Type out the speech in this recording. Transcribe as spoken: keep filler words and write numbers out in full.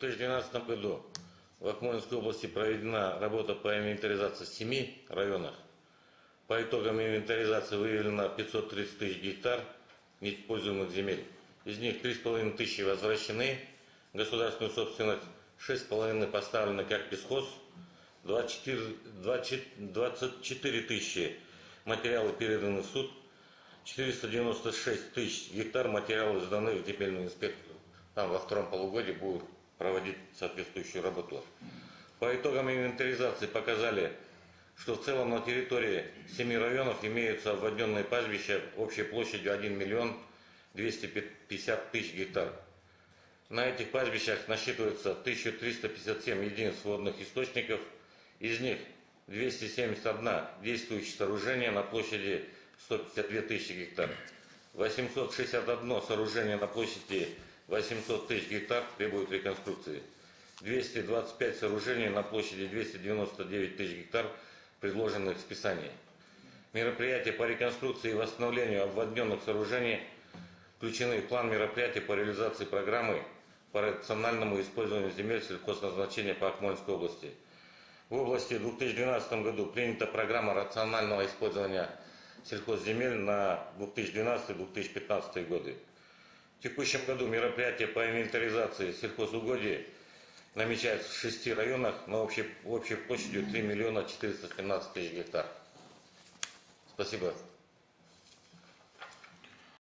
две тысячи двенадцатом году в Акмолинской области проведена работа по инвентаризации в семи районах. По итогам инвентаризации выявлено пятьсот тридцать тысяч гектар неиспользуемых земель. Из них три с половиной тысячи возвращены в государственную собственность, шесть с половиной поставлены как бесхоз, двадцать четыре тысячи материалы переданы в суд, четыреста девяносто шесть тысяч гектар материалов сданы в земельную инспекцию. Там во втором полугодии будут проводить соответствующую работу. По итогам инвентаризации показали, что в целом на территории семи районов имеются обводненные пастбища общей площадью один миллион двести пятьдесят тысяч гектар. На этих пастбищах насчитывается тысяча триста пятьдесят семь единиц водных источников, из них двести семьдесят одно действующее сооружение на площади сто пятьдесят две тысячи гектар, восемьсот шестьдесят одно сооружение на площади восемьсот тысяч гектар требует реконструкции, двести двадцать пять сооружений на площади двести девяносто девять тысяч гектар предложены к списанию. Мероприятия по реконструкции и восстановлению обводненных сооружений включены в план мероприятий по реализации программы по рациональному использованию земель сельхозназначения по Акмолинской области. В области в две тысячи двенадцатом году принята программа рационального использования сельхозземель на две тысячи двенадцатый — две тысячи пятнадцатый годы. В текущем году мероприятия по инвентаризации сельхозугодий намечается в шести районах на общей, общей площадью три миллиона четыреста семнадцать тысяч гектар. Спасибо.